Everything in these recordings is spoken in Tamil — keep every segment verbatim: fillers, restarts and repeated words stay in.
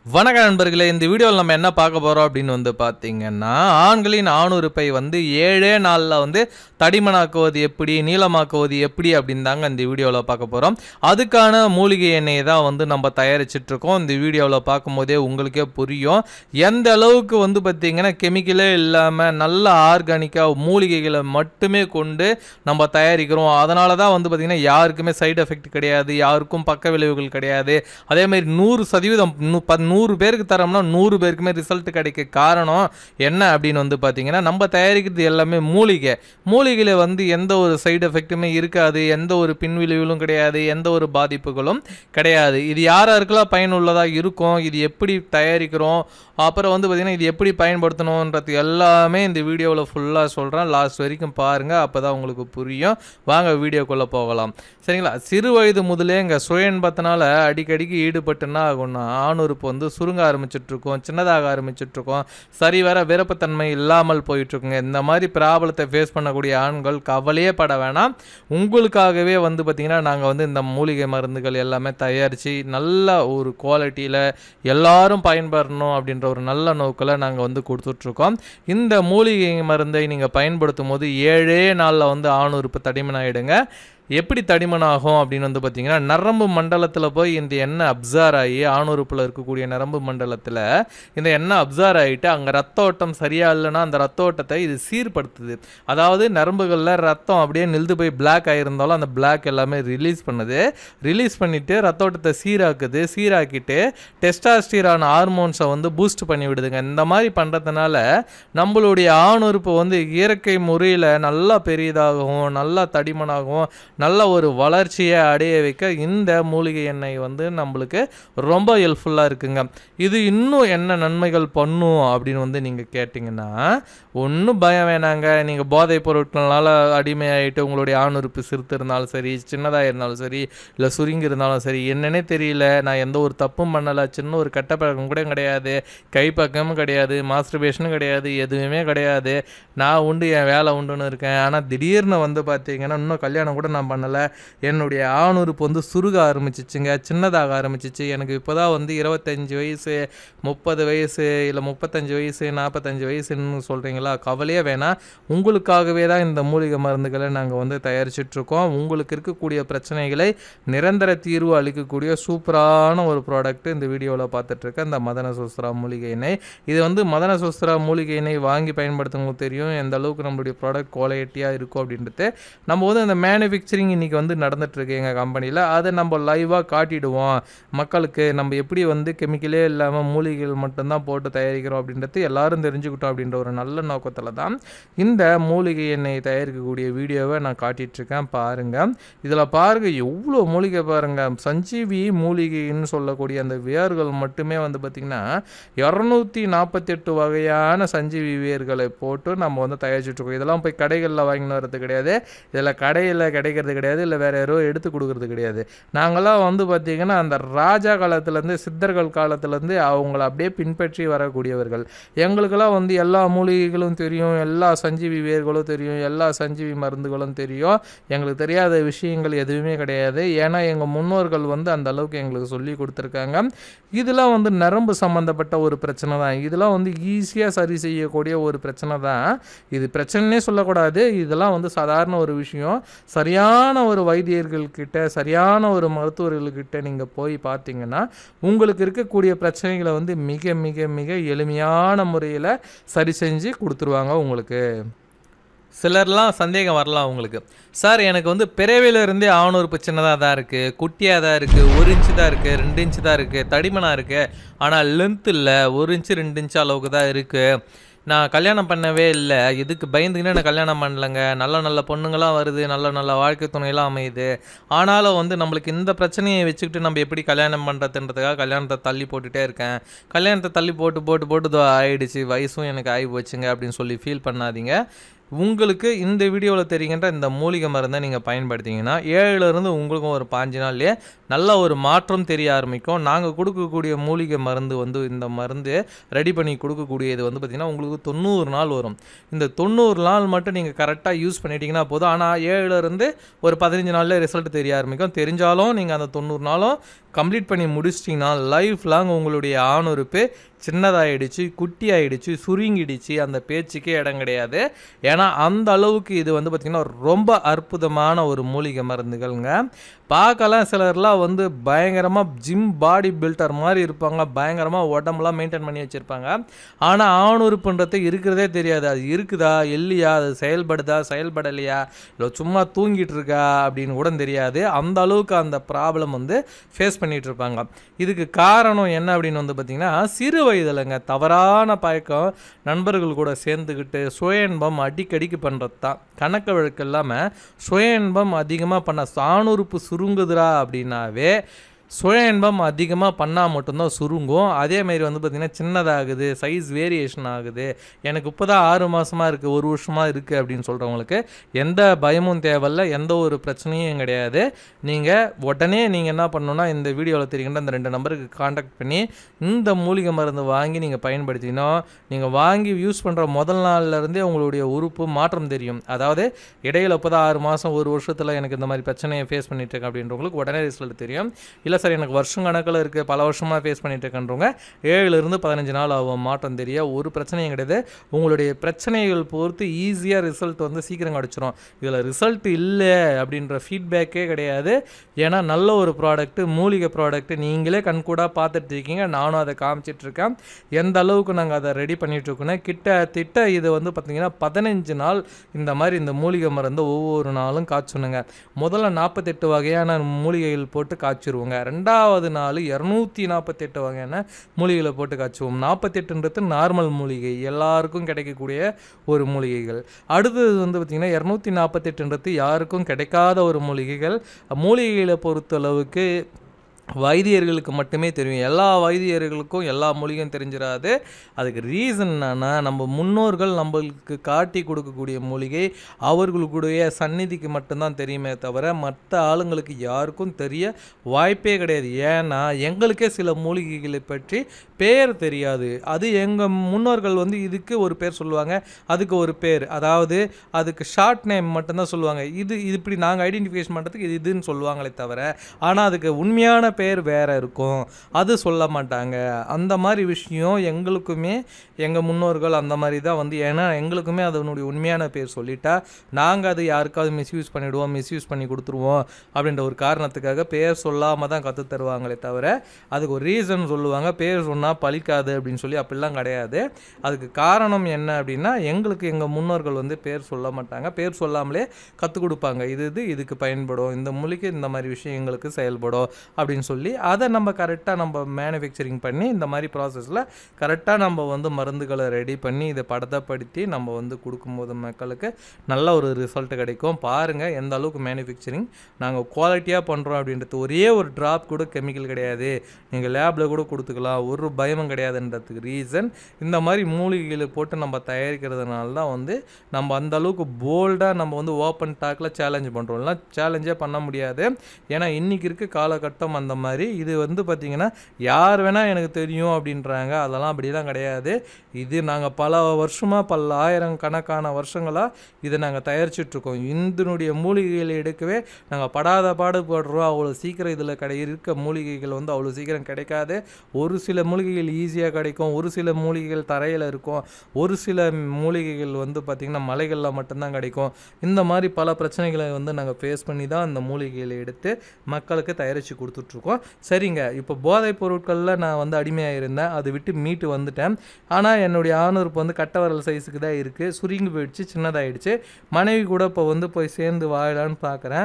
வணக்கம் நண்பர்களே, இந்த வீடியோவில் நம்ம என்ன பார்க்க போகிறோம் அப்படின்னு வந்து பார்த்தீங்கன்னா, ஆண்களின் ஆணுறுப்பை வந்து ஏழே நாளில் வந்து தடிமனாக்குவது எப்படி, நீளமாக்குவது எப்படி அப்படின்னு தாங்க இந்த வீடியோவில் பார்க்க போகிறோம். அதுக்கான மூலிகை எண்ணெயை தான் வந்து நம்ம தயாரிச்சிட்ருக்கோம். இந்த வீடியோவில் பார்க்கும்போதே உங்களுக்கே புரியும் எந்த அளவுக்கு வந்து பார்த்திங்கன்னா கெமிக்கலே இல்லாமல் நல்ல ஆர்கானிக்காக மூலிகைகளை மட்டுமே கொண்டு நம்ம தயாரிக்கிறோம். அதனால தான் வந்து பார்த்திங்கன்னா யாருக்குமே சைடு எஃபெக்ட் கிடையாது, யாருக்கும் பக்க விளைவுகள் கிடையாது. அதேமாதிரி நூறு சதவீதம் நூறு பேருக்கு தரோம்னா நூறு பேருக்குமே ரிசல்ட் கிடைக்க காரணம் என்ன அப்படின்னு வந்து பார்த்தீங்கன்னா, நம்ம தயாரிக்கிறது எல்லாமே மூலிகை. மூலிகையில் வந்து எந்த ஒரு சைடு எஃபெக்ட்டுமே இருக்காது, எந்த ஒரு பின்விளைவுகளும் கிடையாது, எந்த ஒரு பாதிப்புகளும் கிடையாது. இது யாராருக்கெல்லாம் பயனுள்ளதாக இருக்கும், இது எப்படி தயாரிக்கிறோம், அப்புறம் வந்து பார்த்திங்கன்னா இது எப்படி பயன்படுத்தணுன்றது எல்லாமே இந்த வீடியோவில் ஃபுல்லாக சொல்கிறேன். லாஸ்ட் வரைக்கும் பாருங்கள், அப்போ தான் உங்களுக்கு புரியும். வாங்க வீடியோக்குள்ளே போகலாம். சரிங்களா? சிறு வயது முதலே இங்கே சுய இன்பத்தினால அடிக்கடிக்கு ஈடுபட்டுன்னா ஆகும்னா ஆணுறுப்பு வந்து சுருங்க ஆரம்பிச்சிட்ருக்கோம், சின்னதாக ஆரம்பிச்சிட்ருக்கோம், சரி வர விருப்பத்தன்மை இல்லாமல் போயிட்டுருக்குங்க. இந்த மாதிரி ப்ராப்ளத்தை ஃபேஸ் பண்ணக்கூடிய ஆண்கள் கவலையே பட வேணாம். உங்களுக்காகவே வந்து பார்த்திங்கன்னா நாங்கள் வந்து இந்த மூலிகை மருந்துகள் எல்லாமே தயாரித்து நல்ல ஒரு குவாலிட்டியில் எல்லாரும் பயன்பெறணும் அப்படின்ற ஒரு நல்ல நோக்கில் நாங்கள் வந்து கொடுத்துட்ருக்கோம். இந்த மூலிகை மருந்தை நீங்கள் பயன்படுத்தும் போது ஏழே நாளில் வந்து ஆணுறுப்பு தடிமனாகிடுங்க. எப்படி தடிமனாகும் அப்படின்னு வந்து பார்த்தீங்கன்னா, நரம்பு மண்டலத்தில் போய் இந்த எண்ணெய் அப்சார் ஆகி ஆணுறுப்பில் இருக்கக்கூடிய நரம்பு மண்டலத்தில் இந்த எண்ணெய் அப்சார் ஆகிட்டு அங்கே ரத்த ஓட்டம் சரியாக இல்லைன்னா அந்த ரத்த ஓட்டத்தை இது சீர்படுத்துது. அதாவது நரம்புகளில் ரத்தம் அப்படியே நிறுத்து போய் பிளாக் ஆகியிருந்தாலும் அந்த பிளாக் எல்லாமே ரிலீஸ் பண்ணுது. ரிலீஸ் பண்ணிவிட்டு ரத்த ஓட்டத்தை சீராக்குது. சீராக்கிட்டு டெஸ்டாஸ்டிரான் ஹார்மோன்ஸை வந்து பூஸ்ட் பண்ணி விடுதுங்க. இந்த மாதிரி பண்ணுறதுனால நம்மளுடைய ஆணுறுப்பு வந்து இயற்கை முறையில் நல்லா பெரியதாகவும் நல்லா தடிமனாகவும் நல்ல ஒரு வளர்ச்சியை அடைய வைக்க இந்த மூலிகை எண்ணெய் வந்து நம்மளுக்கு ரொம்ப ஹெல்ப்ஃபுல்லாக இருக்குங்க. இது இன்னும் என்ன நன்மைகள் பண்ணும் அப்படின்னு வந்து நீங்கள் கேட்டிங்கன்னா, ஒன்றும் பயம் வேணாங்க. நீங்கள் போதைப் பொருட்களால் அடிமையாகிட்டு உங்களுடைய ஆணுறுப்பு சிறுத்து இருந்தாலும் சரி, சின்னதாக இருந்தாலும் சரி, இல்லை சுருங்கி இருந்தாலும் சரி, என்னன்னே தெரியல, நான் எந்த ஒரு தப்பும் பண்ணலை, சின்ன ஒரு கெட்ட பழக்கம் கூட கிடையாது, கைப்பக்கமும் கிடையாது, மாஸ்டர்பேஷனும் கிடையாது, எதுவுமே கிடையாது, நான் உண்டு என் வேலை உண்டுன்னு இருக்கேன். ஆனால் திடீர்னு வந்து பார்த்தீங்கன்னா இன்னும் கல்யாணம் கூட நான் பண்ணலை, என்னுடைய ஆணுறுப்பு வந்து சுருக ஆரம்பிச்சிச்சுங்க, சின்னதாக ஆரம்பிச்சிச்சு, எனக்கு இப்போ தான் வந்து இருபத்தஞ்சி வயசு, முப்பது வயசு, இல்லை முப்பத்தஞ்சு வயசு, நாற்பத்தஞ்சு வயசுன்னு சொல்கிறீங்களா? கவலையே வேணாம். உங்களுக்காகவே தான் இந்த மூலிகை மருந்துகளை நாங்கள் வந்து தயாரிச்சிட்ருக்கோம். உங்களுக்கு இருக்கக்கூடிய பிரச்சனைகளை நிரந்தர தீர்வு அளிக்கக்கூடிய சூப்பரான ஒரு ப்ராடக்ட் இந்த வீடியோவில் பார்த்துட்ருக்கேன், இந்த மதன சூஸ்திரா மூலிகை எண்ணெய். இது வந்து மதன சூஸ்திரா மூலிகை எண்ணெய் வாங்கி பயன்படுத்துறவங்களுக்கு தெரியும் எந்த அளவுக்கு நம்மளுடைய ப்ராடக்ட் குவாலிட்டியாக இருக்கும் அப்படின்றது. நம்ம வந்து அந்த மேனுஃபேக்சரிங் இன்றைக்கி வந்து நடந்துகிட்ருக்கு எங்கள் கம்பெனியில். அதை நம்ம லைவாக காட்டிடுவோம் மக்களுக்கு. நம்ம எப்படி வந்து கெமிக்கலே இல்லாமல் மூலிகைகள் மட்டும்தான் போட்டு தயாரிக்கிறோம் அப்படின்றது எல்லாரும் தெரிஞ்சுக்கிட்டோம் அப்படின்ற ஒரு நல்ல நோக்கத்தில் தான் இந்த மூலிகை எண்ணெய் தயாரிக்கக்கூடிய வீடியோவை நான் காட்டிகிட்ருக்கேன். பாருங்கள், இதில் பாருங்கள் எவ்வளோ மூலிகை பாருங்கள். சஞ்சீவி மூலிகைன்னு சொல்லக்கூடிய அந்த வேர்கள் மட்டுமே வந்து பார்த்திங்கன்னா இரநூத்தி நாற்பத்தெட்டு வகையான சஞ்சீவி வேர்களை போட்டு நம்ம வந்து தயாரிச்சுட்ருக்கோம். இதெல்லாம் போய் கடைகளில் வாங்கின்னு வர்றது கிடையாது, இதில் கடையில் கிடைக்கிறது கிடையாது, இல்லை வேறு யாரோ எடுத்து கொடுக்கறது கிடையாது. நாங்களாம் வந்து பார்த்திங்கன்னா அந்த ராஜா காலத்துலேருந்து சித்தர்கள் காலத்துலேருந்து அவங்கள அப்படியே பின்பற்றி வரக்கூடியவர்கள். எங்களுக்கெல்லாம் வந்து எல்லா மூலிகைகளும் தெரியும், எல்லா சஞ்சீவி வேர்களும் தெரியும், எல்லா சஞ்சீவி மருந்துகளும் தெரியும். எங்களுக்கு தெரியாத விஷயங்கள் எதுவுமே கிடையாது. ஏன்னா எங்கள் முன்னோர்கள் வந்து அந்த அளவுக்கு எங்களுக்கு சொல்லி கொடுத்துருக்காங்க. இதெல்லாம் வந்து நரம்பு சம்மந்தப்பட்ட ஒரு பிரச்சனை தான். இதெல்லாம் வந்து ஈஸியாக சரி செய்யக்கூடிய ஒரு பிரச்சனை தான். இது பிரச்சனைனே சொல்லக்கூடாது, இதெல்லாம் வந்து சாதாரண ஒரு விஷயம். சரியான ஒரு வைத்தியர்கள்கிட்ட, சரியான ஒரு மருத்துவர்கள்கிட்ட நீங்கள் போய் பார்த்தீங்கன்னா உங்களுக்கு இருக்கக்கூடிய பிரச்சனைகளை வந்து மிக மிக மிக எளிமையான முறையில் சரி செஞ்சு கொடுத்துருவாங்க உங்களுக்கு. சிலர்லாம் சந்தேகம் வரலாம் உங்களுக்கு, சார் எனக்கு வந்து பிறவிலிருந்தே ஆணுறுப்பு சின்னதாக தான் இருக்குது, குட்டியாக தான் இருக்குது, ஒரு இன்ச்சு தான் இருக்குது, ரெண்டு இன்ச்சு தான் இருக்குது, தடிமனாக இருக்குது, ஆனால் லென்த் இல்லை, ஒரு இன்ச்சு ரெண்டு இன்ச்சு அளவுக்கு தான் இருக்குது, நான் கல்யாணம் பண்ணவே இல்லை, இதுக்கு பயந்துக்கினே நான் கல்யாணம் பண்ணலைங்க, நல்ல நல்ல பொண்ணுங்களாம் வருது, நல்ல நல்ல வாழ்க்கை துணையெல்லாம் அமையுது, ஆனாலும் வந்து நம்மளுக்கு இந்த பிரச்சனையை வச்சுக்கிட்டு நம்ம எப்படி கல்யாணம் பண்ணுறதுன்றதுக்காக கல்யாணத்தை தள்ளி போட்டுகிட்டே இருக்கேன், கல்யாணத்தை தள்ளி போட்டு போட்டு போட்டு ஆகிடுச்சு, வயசும் எனக்கு ஆகி போச்சுங்க அப்படின்னு சொல்லி ஃபீல் பண்ணாதீங்க. உங்களுக்கு இந்த வீடியோவில் தெரிகின்ற இந்த மூலிகை மருந்தை நீங்கள் பயன்படுத்திங்கன்னா ஏழுலேருந்து உங்களுக்கும் ஒரு பாஞ்சு நாள்லேயே நல்ல ஒரு மாற்றம் தெரிய ஆரம்பிக்கும். நாங்கள் கொடுக்கக்கூடிய மூலிகை மருந்து வந்து இந்த மருந்து ரெடி பண்ணி கொடுக்கக்கூடியது வந்து பார்த்திங்கன்னா உங்களுக்கு தொண்ணூறு நாள் வரும். இந்த தொண்ணூறு நாள் மட்டும் நீங்கள் கரெக்டாக யூஸ் பண்ணிட்டீங்கன்னா போதும். ஆனால் ஏழுலேருந்து ஒரு பதினஞ்சு நாளில் ரிசல்ட் தெரிய ஆரம்பிக்கும். தெரிஞ்சாலும் நீங்கள் அந்த தொண்ணூறு நாளும் கம்ப்ளீட் பண்ணி முடிச்சிட்டிங்கன்னா லைஃப் லாங் உங்களுடைய ஆணுறுப்பு சின்னதாகிடுச்சு, குட்டி ஆகிடுச்சு, சுருங்கிடுச்சு, அந்த பேச்சுக்கே இடம் கிடையாது. ஏன்னா அந்த அளவுக்கு இது வந்து பார்த்திங்கன்னா ரொம்ப அற்புதமான ஒரு மூலிகை மருந்துகள்ங்க. பார்க்கலாம் சிலர்லாம் வந்து பயங்கரமாக ஜிம் பாடி பில்டர் மாதிரி இருப்பாங்க, பயங்கரமாக உடம்புலாம் மெயின்டைன் பண்ணி வச்சுருப்பாங்க. ஆனால் ஆணுறுப்புன்றது இருக்கிறதே தெரியாது. அது இருக்குதா இல்லையா, அது செயல்படுதா செயல்படலையா, இல்லை சும்மா தூங்கிட்டு இருக்கா அப்படின்னு கூட தெரியாது. அந்த அளவுக்கு அந்த ப்ராப்ளம் வந்து ஃபேஸ் பண்ணிகிட்டு இருப்பாங்க. இதுக்கு காரணம் என்ன அப்படின்னு வந்து பார்த்திங்கன்னா சிறு வயதில்ங்க தவறான பழக்கம், நண்பர்கள் கூட சேர்ந்துக்கிட்டு சுய இன்பம் அடிக்கடிக்கு பண்ணுறது தான். கணக்கு வழக்கு இல்லாமல் சுய இன்பம் அதிகமாக பண்ண ஆணுறுப்பு சுருங்குதுரா அப்படின்னாவே சுய இன்பம் அதிகமாக பண்ணால் மட்டும்தான் சுருங்கும். அதேமாரி வந்து பார்த்திங்கன்னா சின்னதாகுது, சைஸ் வேரியேஷன் ஆகுது, எனக்கு இப்போ தான் ஆறு மாதமாக இருக்குது, ஒரு வருஷமாக இருக்குது அப்படின்னு சொல்கிறவங்களுக்கு எந்த பயமும் தேவையில்ல, எந்த ஒரு பிரச்சனையும் கிடையாது. நீங்கள் உடனே நீங்கள் என்ன பண்ணணுன்னா இந்த வீடியோவில் தெரிகின்ற அந்த ரெண்டு நம்பருக்கு காண்டாக்ட் பண்ணி இந்த மூலிகை மருந்து வாங்கி நீங்கள் பயன்படுத்தினோம். நீங்கள் வாங்கி யூஸ் பண்ணுற முதல் நாள்லேருந்தே உங்களுடைய உறுப்பு மாற்றம் தெரியும். அதாவது இடையில் இப்போ தான் ஆறு மாதம் ஒரு வருஷத்தில் எனக்கு இந்த மாதிரி பிரச்சனையை ஃபேஸ் பண்ணிட்டுருக்கேன் அப்படின்றவங்களுக்கு உடனே ரிசல்ட் தெரியும். இல்லை சார் எனக்கு வருஷம் கணக்கில் இருக்குது, பல வருஷமாக ஃபேஸ் பண்ணிட்டு இருக்கன்றவங்க ஏழுலேருந்து பதினஞ்சு நாள் ஆகும் மாற்றம் தெரிய. ஒரு பிரச்சனையும் கிடையாது. உங்களுடைய பிரச்சனைகள் பொறுத்து ஈஸியாக ரிசல்ட் வந்து சீக்கிரம் கிடச்சிரும். இதில் ரிசல்ட் இல்லை அப்படின்ற ஃபீட்பேக்கே கிடையாது. ஏன்னா நல்ல ஒரு ப்ராடக்ட்டு, மூலிகை ப்ராடக்ட்டு, நீங்களே கண்கூடாக பார்த்துட்டு இருக்கீங்க, நானும் அதை காமிச்சிட்ருக்கேன். எந்த அளவுக்கு நாங்கள் அதை ரெடி பண்ணிகிட்ருக்கோன்னா கிட்டத்தட்ட இது வந்து பார்த்திங்கன்னா பதினஞ்சு நாள் இந்த மாதிரி இந்த மூலிகை மருந்து ஒவ்வொரு நாளும் காய்ச்சணுங்க. முதல்ல நாற்பத்தெட்டு வகையான மூலிகைகள் போட்டு காய்ச்சிருவோங்க. ரெண்டாவது நாள் இரநூத்தி நாற்பத்தெட்டு வகையான மூலிகைகளை போட்டு காய்ச்சுவோம். நாற்பத்தெட்டுன்றது நார்மல் மூலிகை, எல்லாருக்கும் கிடைக்கக்கூடிய ஒரு மூலிகைகள். அடுத்தது வந்து பார்த்திங்கன்னா இரநூத்தி நாற்பத்தெட்டுன்றது யாருக்கும் கிடைக்காத ஒரு மூலிகைகள். மூலிகைகளை பொறுத்தளவுக்கு வைத்தியர்களுக்கு மட்டுமே தெரியும். எல்லா வைத்தியர்களுக்கும் எல்லா மூலிகையும் தெரிஞ்சிடாது. அதுக்கு ரீசன் என்னன்னா நம்ம முன்னோர்கள் நம்மளுக்கு காட்டி கொடுக்கக்கூடிய மூலிகை அவர்களுடைய சந்நிதிக்கு மட்டும்தான் தெரியுமே தவிர மற்ற ஆளுங்களுக்கு யாருக்கும் தெரிய வாய்ப்பே கிடையாது. ஏன்னா எங்களுக்கே சில மூலிகைகளை பற்றி பேர் தெரியாது. அது எங்கள் முன்னோர்கள் வந்து இதுக்கு ஒரு பேர் சொல்லுவாங்க, அதுக்கு ஒரு பேர், அதாவது அதுக்கு ஷார்ட் நேம் மட்டும்தான் சொல்லுவாங்க. இது இது இப்படி நாங்கள் ஐடென்டிஃபிகேஷன் பண்ணுறதுக்கு இது இதுன்னு சொல்லுவாங்களே தவிர ஆனால் அதுக்கு உண்மையான பேர் வேறு இருக்கும், அது சொல்ல மாட்டாங்க. அந்த மாதிரி விஷயம் எங்களுக்குமே எங்கள் முன்னோர்கள் அந்த மாதிரி தான் வந்து, ஏன்னா எங்களுக்குமே அதனுடைய உண்மையான பேர் சொல்லிட்டா நாங்கள் அது யாருக்காவது மிஸ்யூஸ் பண்ணிவிடுவோம், மிஸ்யூஸ் பண்ணி கொடுத்துருவோம் அப்படின்ற ஒரு காரணத்துக்காக பேர் சொல்லாமல் தான் கற்று தருவாங்களே தவிர அதுக்கு ஒரு ரீசன் சொல்லுவாங்க, பேர் சொன்னால் பழிக்காது அப்படின்னு சொல்லி. அப்படிலாம் கிடையாது. அதுக்கு காரணம் என்ன அப்படின்னா எங்களுக்கு எங்கள் முன்னோர்கள் வந்து பேர் சொல்ல மாட்டாங்க, பேர் சொல்லாமலே கற்றுக் கொடுப்பாங்க. இது இது இதுக்கு பயன்படும், இந்த மூலிகை இந்த மாதிரி விஷயம் எங்களுக்கு செயல்படும் அப்படின்னு சொல்லி அதை நம்ம கரெக்டாக நம்ம மேனுஃபேக்சரிங் பண்ணி இந்த மாதிரி ப்ராசஸில் கரெக்டாக நம்ம வந்து மருந்துகளை ரெடி பண்ணி இதை பதப்படுத்தி நம்ம வந்து கொடுக்கும்போது மக்களுக்கு நல்ல ஒரு ரிசல்ட் கிடைக்கும். பாருங்கள் எந்த அளவுக்கு மேனுஃபேக்சரிங் நாங்கள் குவாலிட்டியாக பண்ணுறோம் அப்படின்றது. ஒரே ஒரு ட்ராப் கூட கெமிக்கல் கிடையாது, நீங்கள் லேபில் கூட கொடுத்துக்கலாம், ஒரு பயமும் கிடையாதுன்றதுக்கு ரீசன் இந்த மாதிரி மூலிகைகளை போட்டு நம்ம தயாரிக்கிறதுனால தான் வந்து நம்ம அந்த அளவுக்கு போல்டாக நம்ம வந்து ஓப்பன் டாக்கில் சேலஞ்ச் பண்ணுறோம். இல்லை சேலஞ்சே பண்ண முடியாது. ஏன்னா இன்றைக்கி இருக்க காலகட்டம் அந்த மாதிரி. இது வந்து பார்த்திங்கன்னா யார் வேணால் எனக்கு தெரியும் அப்படின்றாங்க, அதெல்லாம் அப்படிலாம் கிடையாது. இது நாங்கள் பல வருஷமாக பல ஆயிரம் கணக்கான வருஷங்களாக இதை நாங்கள் தயாரிச்சிட்ருக்கோம். இதனுடைய மூலிகைகளை எடுக்கவே நாங்கள் படாத பாடுபடுறோம். அவ்வளோ சீக்கிரம் இதில் கடை இருக்க மூலிகைகள் வந்து அவ்வளோ சீக்கிரம் கிடைக்காது. ஒரு சில மூலிகைகள் ஈஸியாக கிடைக்கும், ஒரு சில மூலிகைகள் தரையில் இருக்கும், ஒரு சில மூலிகைகள் வந்து பார்த்திங்கன்னா மலைகளில் மட்டும்தான் கிடைக்கும். இந்த மாதிரி பல பிரச்சனைகளை வந்து நாங்கள் ஃபேஸ் பண்ணி தான் இந்த மூலிகைகளை எடுத்து மக்களுக்கு தயாரித்து கொடுத்துட்ருக்கோம். சரிங்க, இப்போ போதைப் பொருட்களில் நான் வந்து அடிமையாக இருந்தேன், அதை விட்டு மீட்டு வந்துட்டேன். ஆனால் என்னுடைய ஆணுறுப்பு வந்து கட்டவரல் சைஸுக்கு தான் இருக்குது, சுருங்கி போயிடுச்சு, சின்னதாகிடுச்சு. மனைவி கூட இப்போ வந்து போய் சேர்ந்து வாழலான்னு பார்க்குறேன்.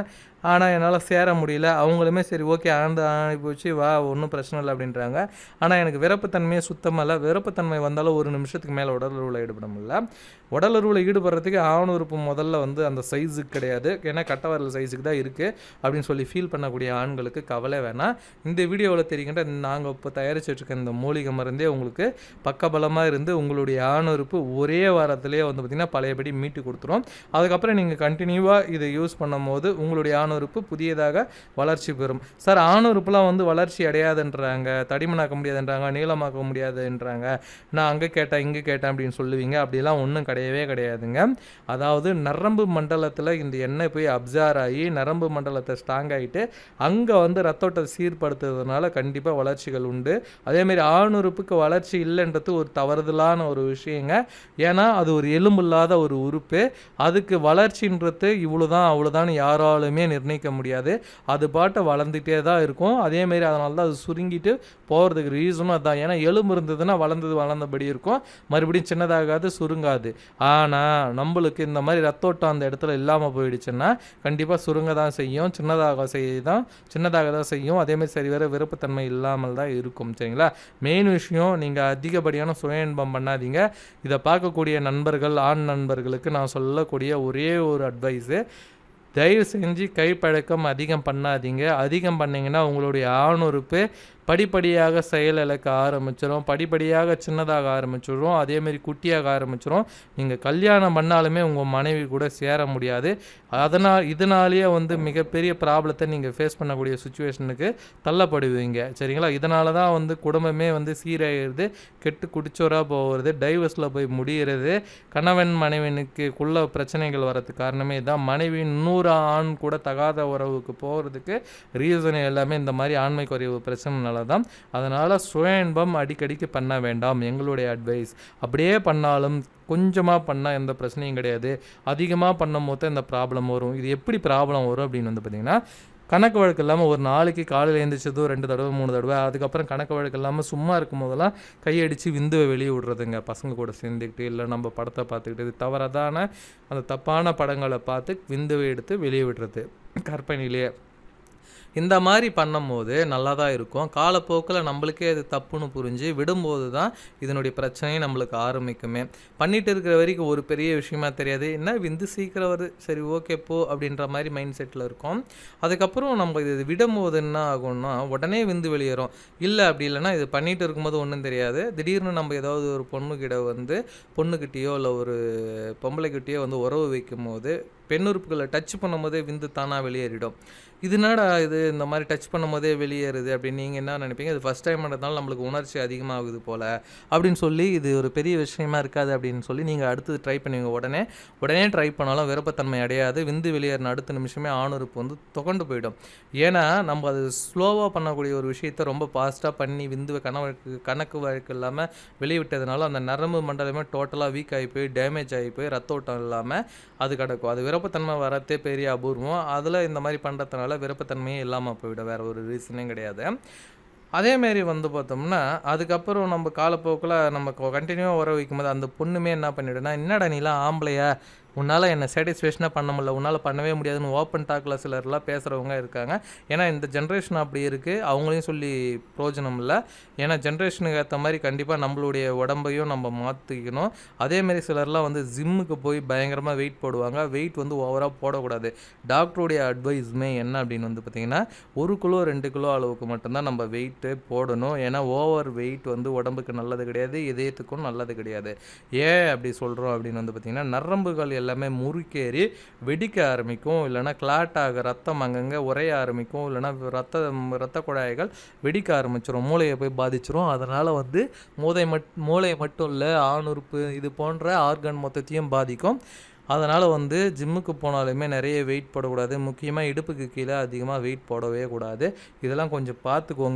ஆனால் என்னால் சேர முடியல. அவங்களுமே சரி ஓகே ஆழ்ந்து ஆகி போச்சு வா ஒன்றும் பிரச்சனை இல்லை அப்படின்றாங்க. ஆனால் எனக்கு விருப்பத்தன்மையே சுத்தமாக இல்லை. விருப்பத்தன்மை வந்தாலும் ஒரு நிமிஷத்துக்கு மேலே உடல் உறவில் ஈடுபட முடியல. உடல் உறவில் ஈடுபடுறதுக்கு ஆண் உறுப்பு முதல்ல வந்து அந்த சைஸுக்கு கிடையாது, ஏன்னா கட்டவரல் சைஸுக்கு தான் இருக்குது அப்படின்னு சொல்லி ஃபீல் பண்ணக்கூடிய ஆண்களுக்கு கவலை வேணாம். இந்த வீடியோவில் தெரிகின்ற நாங்கள் இப்போ தயாரித்து வச்சுருக்க இந்த மூலிகை மருந்தே உங்களுக்கு பக்கபலமாக இருந்து உங்களுடைய ஆண் உறுப்பு ஒரே வாரத்திலேயே வந்து பார்த்திங்கன்னா பழையபடி மீட்டு கொடுத்துரும். அதுக்கப்புறம் நீங்கள் கண்டினியூவாக இதை யூஸ் பண்ணும் போது உங்களுடைய ஆண் உறுப்பு புதியதாக வளர்ச்சி பெறும். சார் ஆண் உறுப்புலாம் வந்து வளர்ச்சி அடையாதுன்றாங்க, தடிமனாக்க முடியாதுன்றாங்க, நீளமாக்க முடியாதுன்றாங்க, நான் அங்கே கேட்டேன் இங்கே கேட்டேன் அப்படின்னு சொல்லுவீங்க. அப்படிலாம் ஒன்றும் கிடையவே கிடையாதுங்க. அதாவது நரம்பு மண்டலத்தில் இந்த எண்ணெய் போய் அப்சார்வ் ஆகி நரம்பு மண்டலத்தை ஸ்ட்ராங் ஆகிட்டு அங்கே வந்து ரத்தோட்டத்தை சீர்படுத்துறதுனால கண்டிப்பாக வளர்ச்சிகள் உண்டு. அதேமாரி ஆண் உறுப்புக்கு வளர்ச்சி இல்லைன்றது ஒரு தவறுதலான ஒரு விஷயங்க. ஏன்னா அது ஒரு எலும்பில்லாத ஒரு உறுப்பு. அதுக்கு வளர்ச்சின்றது இவ்வளோதான் அவ்வளோதான் யாராலுமே நிர்ணயிக்க முடியாது. அது பாட்டை வளர்ந்துகிட்டே தான் இருக்கும். அதேமாரி அதனால தான் அது சுருங்கிட்டு போகிறதுக்கு ரீசனும் அதுதான். ஏன்னா எலும்பு இருந்ததுன்னா வளர்ந்தது வளர்ந்தபடி இருக்கும், மறுபடியும் சின்னதாகாது சுருங்காது. ஆனால் நம்மளுக்கு இந்த மாதிரி ரத்தோட்டம் அந்த இடத்துல இல்லாமல் போயிடுச்சுன்னா கண்டிப்பாக சுருங்க தான் செய்யும், சின்னதாக செய்ய தான் சின்னதாக தான் செய்யும். அதேமாதிரி சரி வேறு விருப்பத்தன்மை இல்லாமல் தான் இருக்கும். சரிங்களா? மெயின் விஷயம், நீங்கள் அதிகப்படியான சுய இன்பம் பண்ணாதீங்க. இதை பார்க்கக்கூடிய நண்பர்கள், ஆண் நண்பர்களுக்கு நான் சொல்லக்கூடிய ஒரே ஒரு அட்வைஸு, தயவு செஞ்சு கைப்பழக்கம் அதிகம் பண்ணாதீங்க. அதிகம் பண்ணிங்கன்னா உங்களுடைய ஆண் உறுப்பு படிப்படியாக செயலிழக்க ஆரம்பிச்சிடும், படிப்படியாக சின்னதாக ஆரம்பிச்சிடும், அதேமாரி குட்டியாக ஆரம்பிச்சிடும். நீங்கள் கல்யாணம் பண்ணாலுமே உங்கள் மனைவி கூட சேர முடியாது. அதனால் இதனாலேயே வந்து மிகப்பெரிய ப்ராப்ளத்தை நீங்கள் ஃபேஸ் பண்ணக்கூடிய சுச்சுவேஷனுக்கு தள்ளப்படுவீங்க. சரிங்களா? இதனால தான் வந்து குடும்பமே வந்து சீராகிறது, கெட்டு குடிச்சோராக போகிறது, டைவர்ஸில் போய் முடிகிறது, கணவன் மனைவினுக்குள்ள பிரச்சனைகள் வரதுக்கு காரணமே தான். மனைவி நூறு ஆண் கூட தகாத உறவுக்கு போகிறதுக்கு ரீசன் எல்லாமே இந்த மாதிரி ஆண்மை குறைவு பிரச்சனை தான். அதனால் சுய இன்பம் அடிக்கடிக்கு பண்ண வேண்டாம் எங்களுடைய அட்வைஸ். அப்படியே பண்ணாலும் கொஞ்சமாக பண்ணால் எந்த பிரச்சனையும் கிடையாது. அதிகமாக பண்ணும் போது இந்த ப்ராப்ளம் வரும். இது எப்படி ப்ராப்ளம் வரும் அப்படின்னு வந்து பார்த்திங்கன்னா, கணக்கு வழக்கு இல்லாமல் ஒரு நாளைக்கு காலையில் எழுந்திரிச்சதும் ரெண்டு தடவை மூணு தடவை, அதுக்கப்புறம் கணக்கு வழக்கு இல்லாமல் சும்மா இருக்கும் போதெல்லாம் கையடித்து விந்துவை வெளியே விடுறதுங்க பசங்க கூட சேர்ந்துக்கிட்டு, இல்லை நம்ம படத்தை பார்த்துக்கிட்டு, இது தவறான அந்த தப்பான படங்களை பார்த்து விந்துவை எடுத்து வெளியே விடுறது கற்பனையிலேயே. இந்த மாதிரி பண்ணும்போது நல்லா தான் இருக்கும். காலப்போக்கில் நம்மளுக்கே அது தப்புன்னு புரிஞ்சு விடும்போது தான் இதனுடைய பிரச்சனையும் நம்மளுக்கு ஆரம்பிக்குமே. பண்ணிட்டு இருக்கிற வரைக்கும் ஒரு பெரிய விஷயமா தெரியாது, என்ன விந்து சீக்கிரம் வருது சரி ஓகே போ அப்படின்ற மாதிரி மைண்ட் செட்டில் இருக்கும். அதுக்கப்புறம் நம்ம இது விடும்போது என்ன ஆகும்னா உடனே விந்து வெளியேறும். இல்லை அப்படி இல்லைன்னா இது பண்ணிட்டு இருக்கும்போது ஒன்றும் தெரியாது, திடீர்னு நம்ம ஏதாவது ஒரு பொண்ணுக்கிட்ட வந்து பொண்ணுக்கிட்டேயோ இல்லை ஒரு பொம்பளைக்கிட்டேயோ வந்து உறவு வைக்கும் போது பெண் உறுப்புகளை டச் பண்ணும் போதே விந்து தானாக வெளியேறிடும். இதுனாடா இது இந்த மாதிரி டச் பண்ணும் போதே வெளியேறுது அப்படின்னு நீங்கள் என்ன நினைப்பீங்க? இது ஃபஸ்ட் டைம் பண்ணுறதுனால நம்மளுக்கு உணர்ச்சி அதிகமாகுது போல் அப்படின்னு சொல்லி இது ஒரு பெரிய விஷயமா இருக்காது அப்படின்னு சொல்லி நீங்கள் அடுத்தது ட்ரை பண்ணுவீங்க. உடனே உடனே ட்ரை பண்ணாலும் விருப்பத்தன்மை அடையாது. விந்து வெளியேறின அடுத்த நிமிஷமே ஆணுறுப்பு வந்து தொகண்டு போயிடும். ஏன்னா நம்ம அது ஸ்லோவாக பண்ணக்கூடிய ஒரு விஷயத்த ரொம்ப ஃபாஸ்ட்டாக பண்ணி விந்து கணக்கு கணக்கு வழக்கு இல்லாமல் வெளிவிட்டதுனால அந்த நரம்பு மண்டலமே டோட்டலாக வீக் ஆகி போய் டேமேஜ் ஆகி போய் ரத்தோட்டம் இல்லாமல் அது கிடக்கும். அது விருப்பத்தன்மை வரத்தே பெரிய அபூர்வம். அதில் இந்த மாதிரி பண்ணுறதுனால விருப்பத்தன்மையே இல்லாமல் போய்விடும், வேறு ஒரு ரீசனே கிடையாது. அதேமாரி வந்து பார்த்தோம்னா அதுக்கப்புறம் நம்ம காலப்போக்கில் நம்ம கண்டினியூவாக உற வைக்கும்போது அந்த பொண்ணுமே என்ன பண்ணிவிடுனா, என்னடா நீலாம் ஆம்பளையா, உன்னால் என்னை சாட்டிஸ்ஃபேக்ஷனாக பண்ண முடியல, உன்னால் பண்ணவே முடியாதுன்னு ஓப்பன் டாக்கில் சிலர்லாம் பேசுகிறவங்க இருக்காங்க. ஏன்னா இந்த ஜென்ரேஷன் அப்படி இருக்குது, அவங்களையும் சொல்லி பிரயோஜனம் இல்லை. ஏன்னா ஜென்ரேஷனுக்கு ஏற்ற மாதிரி கண்டிப்பாக நம்மளுடைய உடம்பையும் நம்ம மாற்றிக்கணும். அதேமாரி சிலர்லாம் வந்து ஜிம்முக்கு போய் பயங்கரமாக வெயிட் போடுவாங்க. வெயிட் வந்து ஓவராக போடக்கூடாது. டாக்டருடைய அட்வைஸுமே என்ன அப்படின்னு வந்து பார்த்திங்கன்னா, ஒரு கிலோ ரெண்டு கிலோ அளவுக்கு மட்டும்தான் நம்ம வெயிட்டு போடணும். ஏன்னா ஓவர் வெயிட் வந்து உடம்புக்கு நல்லது கிடையாது, இதயத்துக்கும் நல்லது கிடையாது. ஏன் அப்படி சொல்கிறோம் அப்படின்னு வந்து பார்த்திங்கன்னா, நரம்புகள் எல்லாமே முறுக்கேறி வெடிக்க ஆரம்பிக்கும், இல்லைனா கிளாட் ஆக ரத்தம் அங்கங்கே உரைய ஆரம்பிக்கும், இல்லைனா ரத்த ரத்த குழாய்கள் வெடிக்க ஆரம்பிச்சிடும், மூளையை போய் பாதிச்சிரும். அதனால் வந்து மூளை மட் மூளையை மட்டும் இல்லை ஆணுறுப்பு இது போன்ற ஆர்கன் மொத்தத்தையும் பாதிக்கும். அதனால் வந்து ஜிம்முக்கு போனாலுமே நிறைய வெயிட் போடக்கூடாது. முக்கியமாக இடுப்புக்கு கீழே அதிகமாக வெயிட் போடவே கூடாது. இதெல்லாம் கொஞ்சம் பார்த்துக்கோங்க.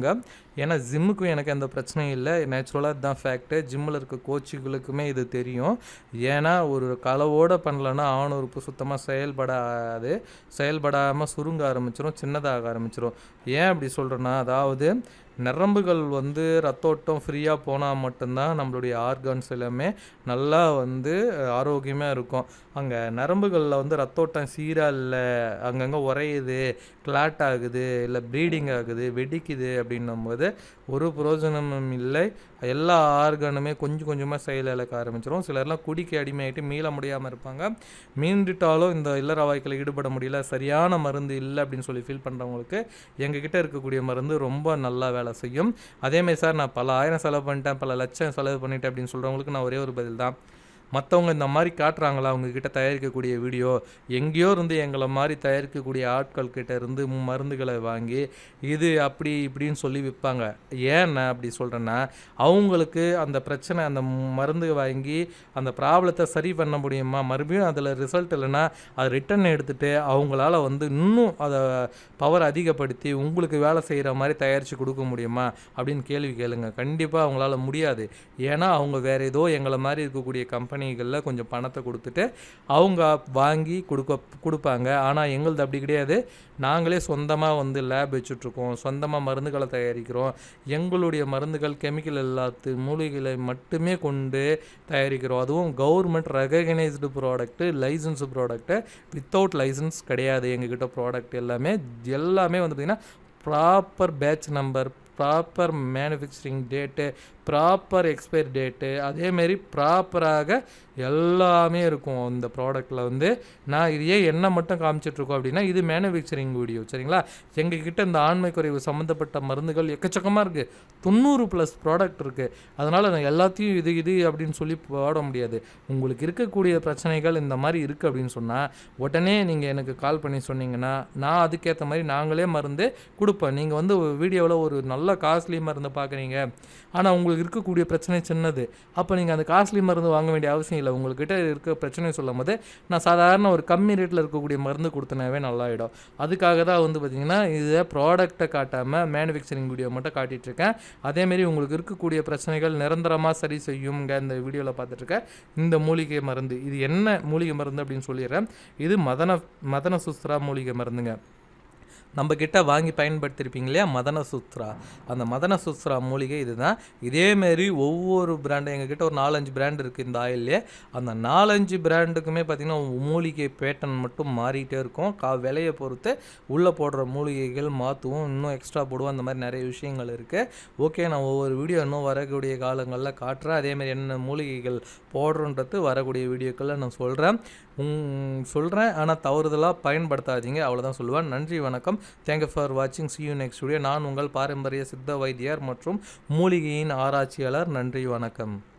ஏன்னா ஜிம்முக்கும் எனக்கு எந்த பிரச்சனையும் இல்லை, நேச்சுரலாக இதுதான் ஃபேக்ட்டு. ஜிம்மில் இருக்க கோச்சுகளுக்குமே இது தெரியும். ஏன்னா ஒரு களவோடு பண்ணலன்னா ஆணுறுப்பு சுத்தமாக செயல்படாது, செயல்படாமல் சுருங்க ஆரம்பிச்சிடும், சின்னதாக ஆரம்பிச்சிடும். ஏன் அப்படி சொல்கிறேன்னா, அதாவது நரம்புகள் வந்து ரத்தோட்டம் ஃப்ரீயாக போனால் மட்டும்தான் நம்மளுடைய ஆர்கான்ஸ் எல்லாமே நல்லா வந்து ஆரோக்கியமாக இருக்கும். அங்கே நரம்புகளில் வந்து ரத்தோட்டம் சீராக இல்லை, அங்கங்கே உறையுது, கிளாட் ஆகுது, இல்லை ப்ளீடிங் ஆகுது, வெடிக்குது அப்படின்னும் போது ஒரு பிரயோஜனமும் இல்லை. எல்லா ஆர்கானுமே கொஞ்சம் கொஞ்சமாக செயல் இழக்க ஆரம்பிச்சிடும். சிலர்லாம் குடிக்க அடிமையாகிட்டு மீள முடியாமல் இருப்பாங்க. மீண்டுட்டாலும் இந்த இல்லற வாழ்க்கையில் ஈடுபட முடியல, சரியான மருந்து இல்லை அப்படின்னு சொல்லி ஃபீல் பண்ணுறவங்களுக்கு எங்ககிட்ட இருக்கக்கூடிய மருந்து ரொம்ப நல்லா வேலை செய்யும். அதேமாதிரி சார் நான் பல ஆயிரம் செலவு பண்ணிட்டேன், பல லட்சம் செலவு பண்ணிட்டேன் அப்படின்னு சொல்கிறவங்களுக்கு நான் ஒரே ஒரு பதில் தான், மற்றவங்க இந்த மாதிரி காட்டுறாங்களா அவங்கக்கிட்ட தயாரிக்கக்கூடிய வீடியோ, எங்கேயோ இருந்து எங்களை மாதிரி தயாரிக்கக்கூடிய ஆட்கள் கிட்ட இருந்து மருந்துகளை வாங்கி இது அப்படி இப்படின்னு சொல்லி விற்பாங்க. ஏன்னா அப்படி சொல்கிறேன்னா, அவங்களுக்கு அந்த பிரச்சனை, அந்த மருந்து வாங்கி அந்த ப்ராப்ளத்தை சரி பண்ண முடியுமா, மறுபடியும் அதில் ரிசல்ட் இல்லைன்னா அதை ரிட்டன் எடுத்துகிட்டு அவங்களால வந்து இன்னும் அதை பவர் அதிகப்படுத்தி உங்களுக்கு வேலை செய்கிற மாதிரி தயாரித்து கொடுக்க முடியுமா அப்படின்னு கேள்வி கேளுங்க. கண்டிப்பாக அவங்களால முடியாது. ஏன்னா அவங்க வேறு ஏதோ எங்களை மாதிரி இருக்கக்கூடிய கம்பெனி கம்பெனிகளில் கொஞ்சம் பணத்தை கொடுத்துட்டு அவங்க வாங்கி கொடுக்க கொடுப்பாங்க. ஆனால் எங்களது அப்படி கிடையாது. நாங்களே சொந்தமாக வந்து லேப் வச்சுட்ருக்கோம், சொந்தமாக மருந்துகளை தயாரிக்கிறோம். எங்களுடைய மருந்துகள் கெமிக்கல் இல்லாத மூலிகைகளை மட்டுமே கொண்டு தயாரிக்கிறோம். அதுவும் government recognised product, licence product, without licence கிடையாது. எங்ககிட்ட ப்ராடக்ட் எல்லாமே எல்லாமே வந்து பார்த்திங்கன்னா proper batch number, proper manufacturing date, proper expiry date, அதேமாரி ப்ராப்பராக எல்லாமே இருக்கும் இந்த ப்ராடக்டில் வந்து. நான் இது ஏன் என்ன மட்டும் காமிச்சிட்ருக்கோம் அப்படின்னா, இது மேனுஃபேக்சரிங் வீடியோ, சரிங்களா? எங்ககிட்ட இந்த ஆண்மை குறைவு சம்மந்தப்பட்ட மருந்துகள் எக்கச்சக்கமாக இருக்குது, தொண்ணூறு ப்ளஸ் ப்ராடக்ட் இருக்குது. அதனால் நான் எல்லாத்தையும் இது இது அப்படின்னு சொல்லி போட முடியாது. உங்களுக்கு இருக்கக்கூடிய பிரச்சனைகள் இந்த மாதிரி இருக்குது அப்படின்னு சொன்னால் உடனே நீங்கள் எனக்கு கால் பண்ணி சொன்னீங்கன்னா நான் அதுக்கேற்ற மாதிரி நாங்களே மருந்து கொடுப்பேன். நீங்கள் வந்து வீடியோவில் ஒரு நல்ல காஸ்ட்லி மருந்து பார்க்குறீங்க, ஆனால் உங்களுக்கு இருக்கக்கூடிய பிரச்சனை சின்னது, அப்போ நீங்கள் அந்த காஸ்ட்லி மருந்து வாங்க வேண்டிய அவசியம் இல்லை. உங்கள்கிட்ட இருக்க பிரச்சனையை சொல்லும் போது நான் சாதாரண ஒரு கம்மி ரேட்டில் இருக்கக்கூடிய மருந்து கொடுத்தனாவே நல்லாயிடும். அதுக்காக தான் வந்து பார்த்திங்கன்னா இதை ப்ராடக்டை காட்டாமல் மேனுஃபேக்சரிங் வீடியோ மட்டும் காட்டிகிட்ருக்கேன். அதேமாரி உங்களுக்கு இருக்கக்கூடிய பிரச்சனைகள் நிரந்தரமாக சரி செய்யுங்க. இந்த வீடியோவில் பார்த்துட்ருக்கேன் இந்த மூலிகை மருந்து, இது என்ன மூலிகை மருந்து அப்படின்னு சொல்லிடுறேன். இது மதன மதன சுஸ்திரா மூலிகை மருந்துங்க. நம்மக்கிட்ட வாங்கி பயன்படுத்தியிருப்பீங்க இல்லையா மதன சுத்ரா, அந்த மதன சுத்ரா மூலிகை இது தான். இதேமாரி ஒவ்வொரு பிராண்டு எங்ககிட்ட ஒரு நாலஞ்சு பிராண்டு இருக்குது இந்த ஆயிலே. அந்த நாலஞ்சு பிராண்டுக்குமே பார்த்திங்கன்னா மூலிகை பேட்டர்ன் மட்டும் மாறிக்கிட்டே இருக்கும். கா விலையை பொறுத்து உள்ளே போடுற மூலிகைகள் மாற்றுவோம், இன்னும் எக்ஸ்ட்ரா போடுவோம். அந்த மாதிரி நிறைய விஷயங்கள் இருக்குது. ஓகே, நான் ஒவ்வொரு வீடியோ இன்னும் வரக்கூடிய காலங்களில் காட்டுறேன். அதேமாதிரி என்ன மூலிகைகள் போடுறோன்றது வரக்கூடிய வீடியோக்களில் நான் சொல்கிறேன் சொல்கிறேன் ஆனால் தவறுதலாக பயன்படுத்தாதீங்க, அவ்வளோதான் சொல்லுவேன். நன்றி, வணக்கம். தேங்க்யூ ஃபார் வாட்சிங். see you next video. நான் உங்கள் பாரம்பரிய சித்த வைத்தியர் மற்றும் மூலிகையின் ஆராய்ச்சியாளர். நன்றி, வணக்கம்.